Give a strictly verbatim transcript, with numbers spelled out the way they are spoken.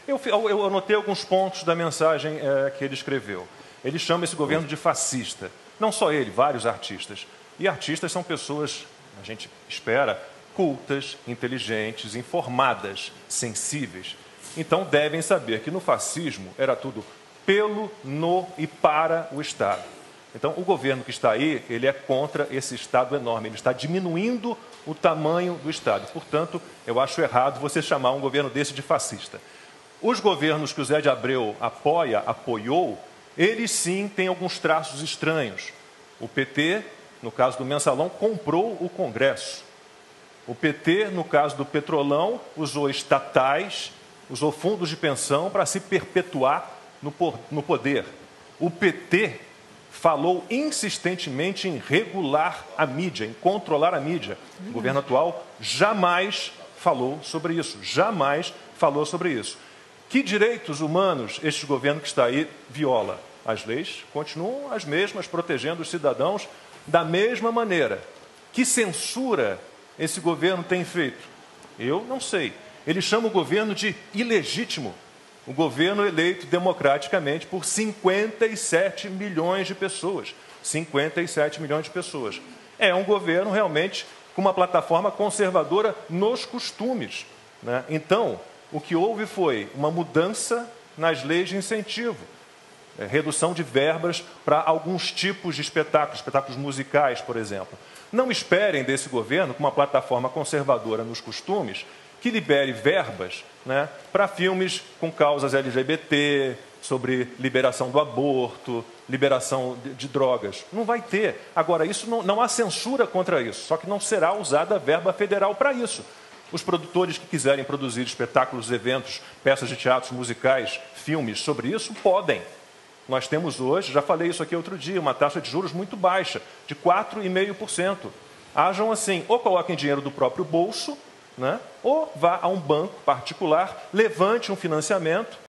Eu, eu anotei alguns pontos da mensagem é, que ele escreveu. Ele chama esse governo de fascista. Não só ele, vários artistas. E artistas são pessoas, a gente espera, cultas, inteligentes, informadas, sensíveis. Então devem saber que no fascismo era tudo pelo, no e para o Estado. Então o governo que está aí, ele é contra esse Estado enorme, ele está diminuindo o tamanho do Estado. Portanto, eu acho errado você chamar um governo desse de fascista. Os governos que o Zé de Abreu apoia, apoiou, eles sim têm alguns traços estranhos. O P T, no caso do Mensalão, comprou o Congresso. O P T, no caso do Petrolão, usou estatais, usou fundos de pensão para se perpetuar no poder. O P T falou insistentemente em regular a mídia, em controlar a mídia. O governo atual jamais falou sobre isso, jamais falou sobre isso. Que direitos humanos este governo que está aí viola? As leis continuam as mesmas, protegendo os cidadãos da mesma maneira. Que censura esse governo tem feito? Eu não sei. Ele chama o governo de ilegítimo. O governo eleito democraticamente por cinquenta e sete milhões de pessoas. cinquenta e sete milhões de pessoas. É um governo realmente com uma plataforma conservadora nos costumes, né? Então, o que houve foi uma mudança nas leis de incentivo. É, redução de verbas para alguns tipos de espetáculos, espetáculos musicais, por exemplo. Não esperem desse governo, com uma plataforma conservadora nos costumes, que libere verbas, né, para filmes com causas L G B T, sobre liberação do aborto, liberação de, de drogas. Não vai ter. Agora, isso não, não há censura contra isso, só que não será usada a verba federal para isso. Os produtores que quiserem produzir espetáculos, eventos, peças de teatro, musicais, filmes sobre isso, podem. Nós temos hoje, já falei isso aqui outro dia, uma taxa de juros muito baixa, de quatro vírgula cinco por cento. Hajam assim, ou coloquem dinheiro do próprio bolso, né, ou vá a um banco particular, levante um financiamento